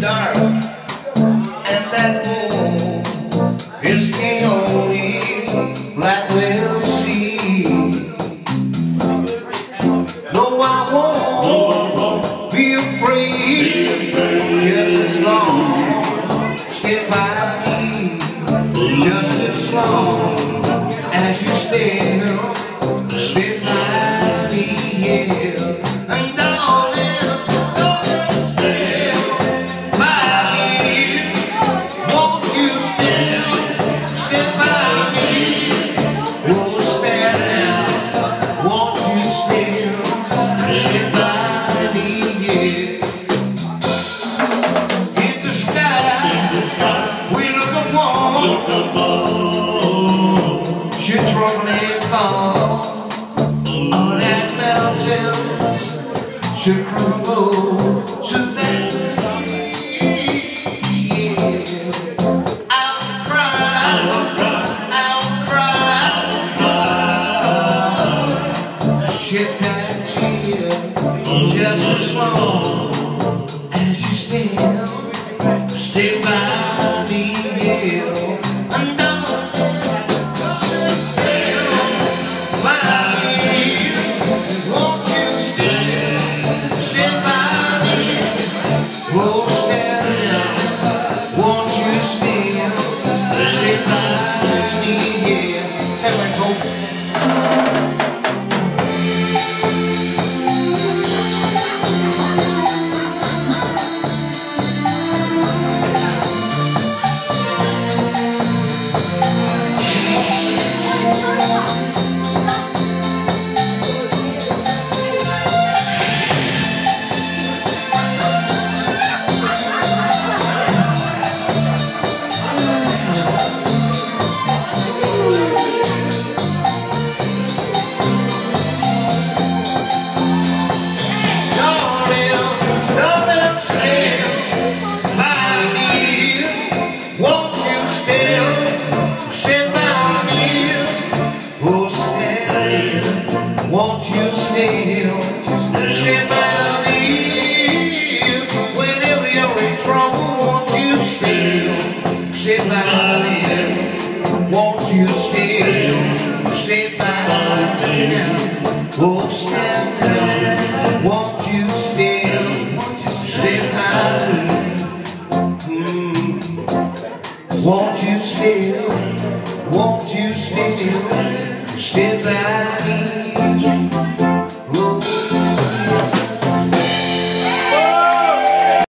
dark, and that moon is the only light we'll see. No, I won't be afraid, just as long stay by me, just as long as you stay by me, yeah. And darling, stay by me. Won't you stay by me? Oh, stay now. Won't you stay by me, yeah. In the sky, we look upon your troubling fall. All that mountains should crumble to that sea, yeah. I'll cry, shed that tear, just as long as you stay by me, yeah. And whoa.